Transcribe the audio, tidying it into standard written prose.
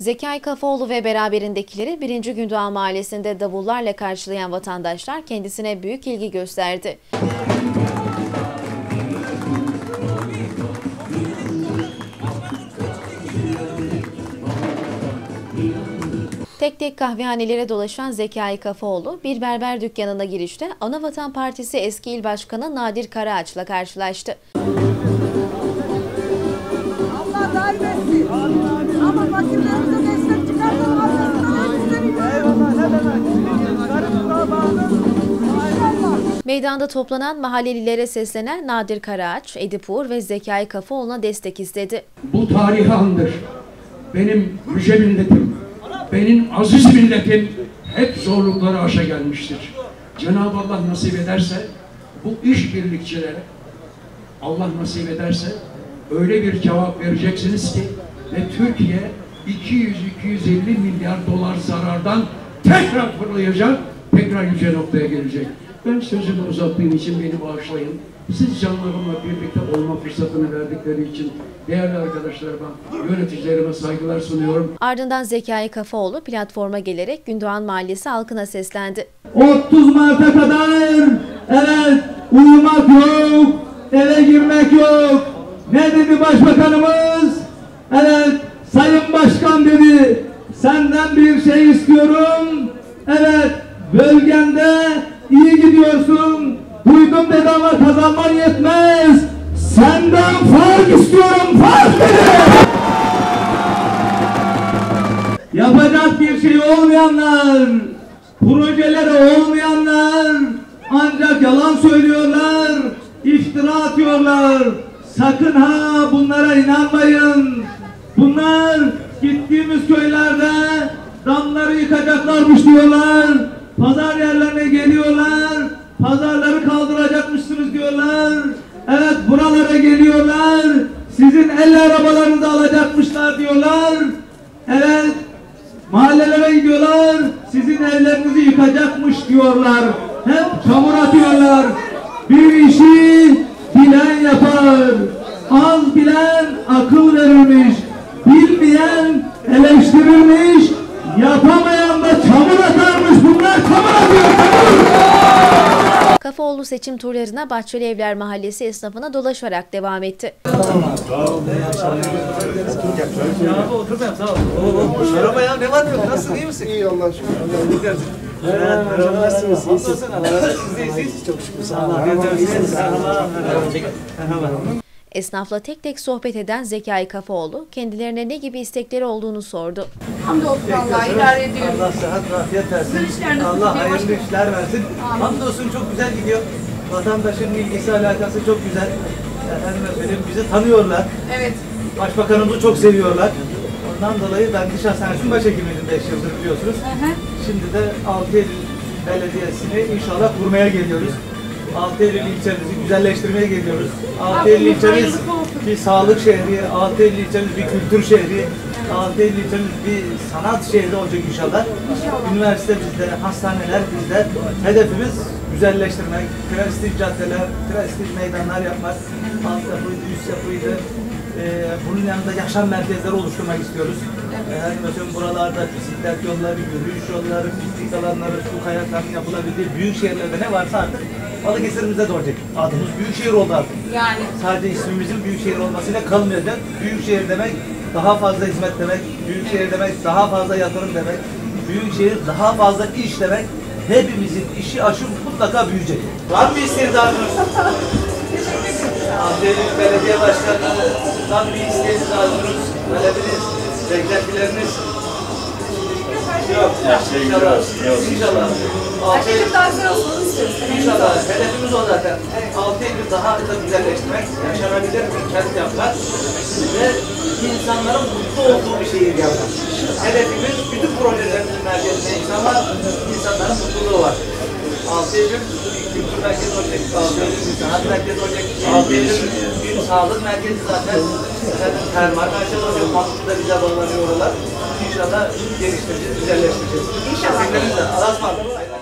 Zekai Kafaoğlu ve beraberindekileri 1. Gündoğan Mahallesi'nde davullarla karşılayan vatandaşlar kendisine büyük ilgi gösterdi. Tek tek kahvehanelere dolaşan Zekai Kafaoğlu, bir berber dükkanına girişte Anavatan Partisi eski il başkanı Nadir Karaağaç'la karşılaştı. Allah daim etsin. Ama fakirlerimize destek çıkartalım. Meydanda toplanan mahallelilere seslenen Nadir Karaağaç, Edip Uğur ve Zekai Kafaoğlu'na destek istedi. Bu tarihi andır. Benim yüce milletim, benim aziz milletim hep zorlukları aşa gelmiştir. Cenab-ı Allah nasip ederse bu işbirlikçilere, Allah nasip ederse öyle bir cevap vereceksiniz ki ve Türkiye 200-250 milyar dolar zarardan tekrar fırlayacak, tekrar yüce noktaya gelecek. Ben sözümü uzattığım için beni bağışlayın. Siz canlarımla birlikte olma fırsatını verdikleri için değerli arkadaşlarıma, yöneticilerime saygılar sunuyorum. Ardından Zekai Kafaoğlu platforma gelerek Gündoğan Mahallesi halkına seslendi. 30 Mart'a kadar evet uyumak yok, eve girmek yok. Ne dedi başbakanımız? Evet sayın başkan dedi, senden bir şey istiyorum. Evet bölgende iyi gidiyorsun. Duydum dedi ama kazanman yetmez. Senden fark istiyorum, fark dedi. Yapacak bir şey olmayanlar, projeleri olmayanlar ancak yalan söylüyorlar, iftira atıyorlar. Sakın ha bunlara inanmayın. Bunlar gittiğimiz köylerde damları yıkacaklarmış diyorlar. Pazar yerlerine geliyorlar. Pazarları kaldıracakmışsınız diyorlar. Evet buralara geliyorlar. Sizin el arabalarınızı alacakmışlar diyorlar. Evet mahallelere gidiyorlar. Sizin evlerinizi yıkacakmış diyorlar. Hep çamur atıyorlar. Bir işi bilen yapar. Az bilen akıl verirmiş. Bilmeyen eleştirirmiş. Yapamayan da çamur atarmış. Bunlar çamur atıyor. Kafaoğlu seçim turlarına Bahçeli Evler Mahallesi esnafına dolaşarak devam etti. Merhaba ya, ne var yok? Nasılsın, iyi misin? İyi Allah'a şükür. Merhaba, nasılsınız? Nasılsın? Siz çok şükür. Sağ olun. Merhaba. Esnafla tek tek sohbet eden Zekai Kafaoğlu, kendilerine ne gibi istekleri olduğunu sordu. Hamdolsun Allah'a idare ediyoruz. Allah sıhhat, afiyet versin. Allah hayırlı işler versin. Hamdolsun çok güzel gidiyor. Vatandaşın ilgisi, alakası çok güzel. Efendim söyleyeyim, bizi tanıyorlar. Evet. Başbakanımızı çok seviyorlar. Ondan dolayı ben Diş Hastanesi'nin başhekimiydim 5 yıldır biliyorsunuz. Şimdi de 6 Eylül Belediyesi'ni inşallah kurmaya geliyoruz. 6 Eylül ilçemizi güzelleştirmeye geliyoruz. 6 Eylül ilçemiz bir sağlık şehri, 6 Eylül ilçemiz bir kültür şehri, 6 Eylül ilçemiz bir sanat şehri olacak inşallah. Üniversite bizde, hastaneler bizde. Hedefimiz güzelleştirmek, prestij caddeler, prestij meydanlar yapmak, altyapıydı, üst yapıydı. Bunun yanında yaşam merkezleri oluşturmak istiyoruz. Mesela buralarda bisiklet yolları, yürüyüş yolları, piknik alanları, su kayaklarının yapılabildiği büyük şehirlerde ne varsa artık Balıkesir'imize de olacak. Adımız Büyükşehir oldu artık. Yani. Sadece ismimizin Büyükşehir olmasıyla kalmayacak. Büyükşehir demek daha fazla hizmet demek. Büyükşehir demek daha fazla yatırım demek. Büyükşehir daha fazla iş demek. Hepimizin işi aşı mutlaka büyüyecek. Var mı istihdamınız? Aferin belediye başkanlarından bir isteğiniz, arzunuz, talebiniz, beklentileriniz. Yok. İnşallah. İnşallah. Açıkçası daha güzel olsun istiyoruz. İnşallah. Hedefimiz o zaten. 6 Eylül daha da güzelleştirmek, yaşanabilir bir kent yapmak ve insanların mutlu olduğu bir şehir yapmak. Hedefimiz bütün projelerimizin merkezinde insanların mutluluğu var. 6 Eylül kültür merkezi olacak, 6 Eylül sanat merkezi olacak, 6 Eylül bir sağlık merkezi zaten termal merkezi olacak, Mahmut'ta bize bağlanıyor oralar. İnşallah geliştireceğiz, güzelleştireceğiz. İnşallah. Allah'a ısmarladık.